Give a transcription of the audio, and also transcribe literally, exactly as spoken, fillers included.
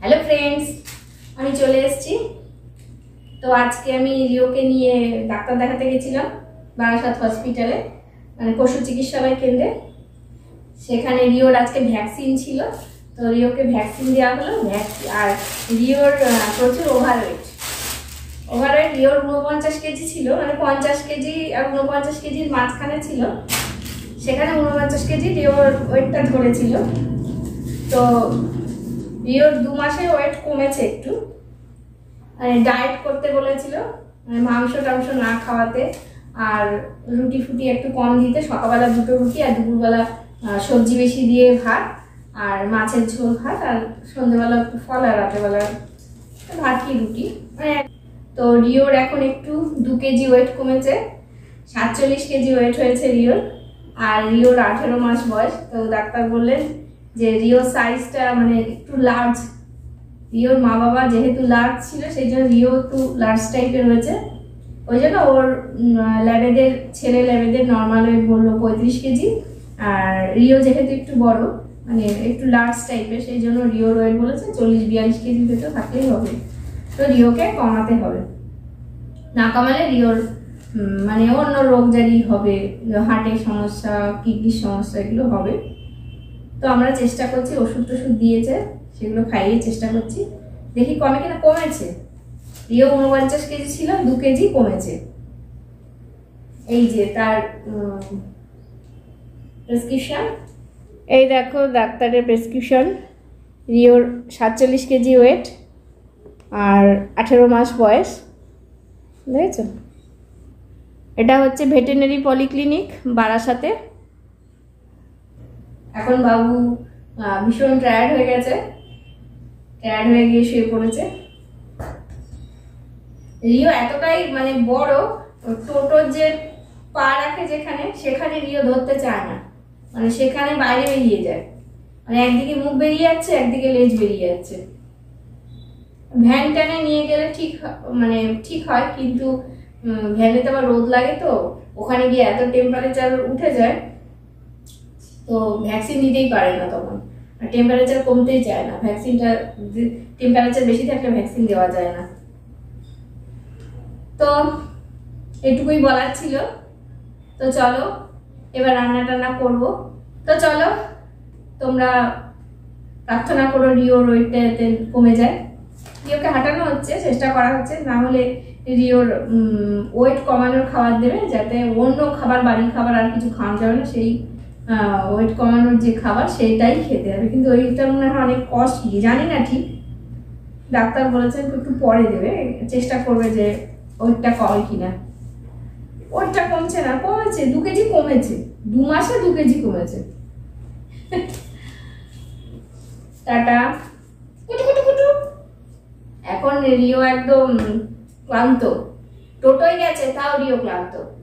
Hello friends আমি চলে এসেছি। তো আজকে আমি রিওকে নিয়ে ডাক্তার দেখাতে গেছিলাম বারাসাত হসপিটালে, মানে পশু চিকিৎসালয় কেন্দ্রে। সেখানে রিওর আজকে ভ্যাকসিন ছিল, তো রিওকে ভ্যাকসিন দেওয়া হলো। আর রিওর প্রচুর ওভারওয়েট ওভারওয়েট রিওর ঊনপঞ্চাশ কেজি ছিল, মানে পঞ্চাশ কেজি আর ঊনপঞ্চাশ কেজির মাঝখানে ছিল। সেখানে ঊনপঞ্চাশ কেজি রিওর ওয়েটটা ধরেছিল। তো রিওর দু মাসে ওয়েট কমেছে একটু, মানে ডায়েট করতে বলেছিল, মানে মাংস টাংস না খাওয়াতে, আর রুটি ফুটি একটু কম দিতে। সকালবেলা দুটো রুটি আর দুপুরবেলা সবজি বেশি দিয়ে ভাত আর মাছের ঝোল ভাত, আর সন্ধ্যেবেলা একটু ফল, আর রাতেরবেলা ভাত কি রুটি। মানে তো রিওর এখন একটু দু কেজি ওয়েট কমেছে, সাতচল্লিশ কেজি ওয়েট হয়েছে রিওর। আর রিওর আঠেরো মাস বয়স। তো ডাক্তার বললেন যে রিওর সাইজটা মানে একটু লার্জ। রিওর মা বাবা যেহেতু লার্জ ছিল, সেই জন্য রিও একটু লার্জ টাইপের হয়েছে। ওই জন্য ওর ল্যাবেদের ছেলে ল্যাবেদের নর্মাল ওয়েট বললো পঁয়ত্রিশ কেজি, আর রিও যেহেতু একটু বড় মানে একটু লার্জ টাইপের, সেই জন্য রিওর ওয়েট বলেছে চল্লিশ বিয়াল্লিশ কেজি ভেতর থাকলেই হবে। তো রিওকে কমাতে হবে, না কমালে রিওর মানে অন্য রোগ জারি হবে, হার্টের সমস্যা, কিডনির সমস্যা, এগুলো হবে। তো আমরা চেষ্টা করছি, ওষুধ টষুধ দিয়েছে সেগুলো খাইয়ে চেষ্টা করছি, দেখি কমে কিনা। কমেছে, রিও ঊনপঞ্চাশ কেজি ছিল, দু কেজি কমেছে। এই যে তার প্রেসক্রিপশন, এই দেখো ডাক্তারের প্রেসক্রিপশন। রিওর সাতচল্লিশ কেজি ওয়েট আর আঠেরো মাস বয়স, দেখেছো? এটা হচ্ছে ভেটেরিনারি পলিক্লিনিক বারাসাতে। এখন বাবু ভীষণ টায়ার্ড হয়ে গেছে, টায়ার্ড হয়ে গিয়ে শুয়ে পড়েছে। রিও এতটাই মানে বড়, টোটোর যে পা রাখে যেখানে, সেখানে রিও ধরতে চায় না, মানে সেখানে বাইরে বেরিয়ে যায়, মানে একদিকে মুখ বেরিয়ে যাচ্ছে, একদিকে লেজ বেরিয়ে যাচ্ছে। ভ্যান ট্যানে নিয়ে গেলে ঠিক মানে ঠিক হয়, কিন্তু ভ্যানে তো আবার রোদ লাগে, তো ওখানে গিয়ে এত টেম্পারেচার উঠে যায়, তো ভ্যাকসিন দিতেই পারে না তখন। আর টেম্পারেচার কমতেই চায় না, ভ্যাকসিনটা টেম্পারেচার বেশি থাকলে ভ্যাকসিন দেওয়া যায় না। তো এটুকুই বলার ছিল। তো চলো এবার রান্না টান্না করবো। তো চলো তোমরা প্রার্থনা করো রিওর ওয়েটটা যাতে কমে যায়। রিওকে হাঁটানো হচ্ছে, চেষ্টা করা হচ্ছে, না হলে রিওর ওয়েট কমানোর খাবার দেবে, যাতে অন্য খাবার, বাড়ির খাবার আর কিছু খাওয়া যাবে না, সেই ওয়েট কমানোর যে খাবার সেইটাই খেতে হবে। কিন্তু ওইটা মনে হয় অনেক কস্টলি, জানি না ঠিক, ডাক্তার বলেছেন একটু পরে দেবে, চেষ্টা করবে যে ওয়েটটা কমে কিনা। ওয়েটটা কমছে না, কমেছে, দু কেজি কমেছে, দু মাসে দু কেজি কমেছে। টাটা। এখন রিও একদম ক্লান্ত, টোটোয় গেছে তাও রিও ক্লান্ত।